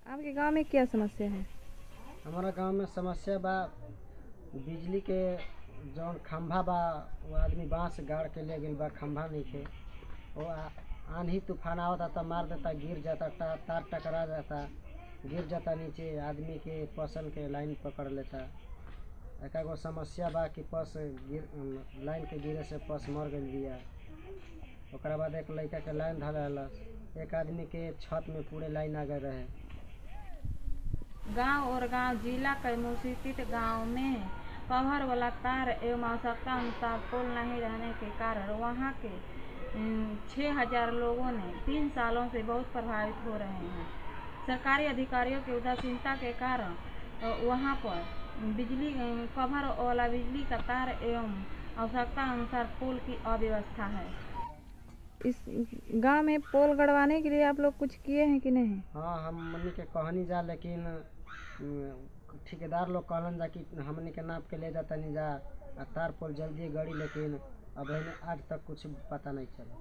आपके गांव में क्या समस्या है? हमारा गांव में समस्या बा बिजली के जौन खंभा बा वो आदमी बांस गाड़ के ले गइल बा। खंभा नइखे। वो आंधी तूफान आवता त मार देता, गिर जाता, तार टकरा जाता, गिर जाता नीचे, आदमी के पसन के लाइन पकड़ लेता। एकागो समस्या बा कि लाइन के गिरे से पस मर गइल बिया। ओकरा बाद एक लड़का के लाइन धलेलस। एक आदमी के छत में पूरे लाइन आ गए रहे। गांव और गांव जिला कैमूर गांव में कवर वाला तार एवं आवश्यकता अनुसार पोल नहीं रहने के कारण वहां के 6,000 लोगों ने 3 सालों से बहुत प्रभावित हो रहे हैं। सरकारी अधिकारियों की उदासीनता के कारण वहां पर बिजली कवर वाला बिजली का तार एवं आवश्यकता अनुसार पोल की अव्यवस्था है। इस गांव में पोल गड़वाने के लिए आप लोग कुछ किए हैं कि नहीं? हाँ, हमनी के कहनी जा, लेकिन ठेकेदार लोग कहलन जा कि हमनी के नाप के ले जाता नहीं जा तार पोल जल्दी गड़ी, लेकिन अब आज तक कुछ पता नहीं चला।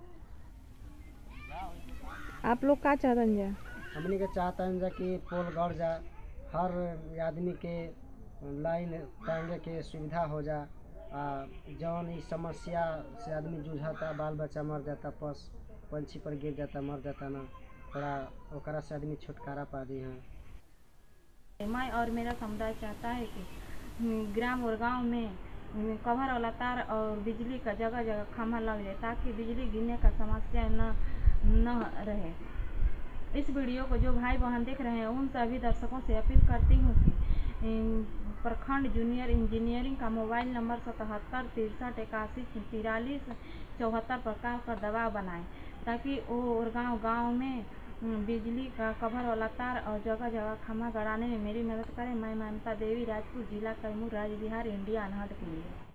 आप लोग का चाहतन जा? हमनी के चाहतन जा कि पोल गड़ जा, हर आदमी के लाइन टांगे के सुविधा हो जा। जौन इस समस्या से आदमी जूझता, बाल बच्चा मर जाता, पंछी पर गिर जाता, मर जाता ना, थोड़ा ओकरा से आदमी छुटकारा पा दी है। मैं और मेरा समुदाय चाहता है कि ग्राम और गांव में कवर वाला तार और बिजली का जगह जगह खंभा लग जाए ताकि बिजली गिरने का समस्या न रहे। इस वीडियो को जो भाई बहन देख रहे हैं उन सभी दर्शकों से अपील करती हूँ कि प्रखंड जूनियर इंजीनियरिंग का मोबाइल नंबर 77 63 81 43 74 पर कॉल कर दबाव बनाएं ताकि वो और गाँव में बिजली का कवर वाला तार और जगह जगह खंभा गड़ाने में मेरी मदद करें। मैं ममता देवी, राजपुर जिला कैमूर, राज्य बिहार, इंडिया अनहद के लिए।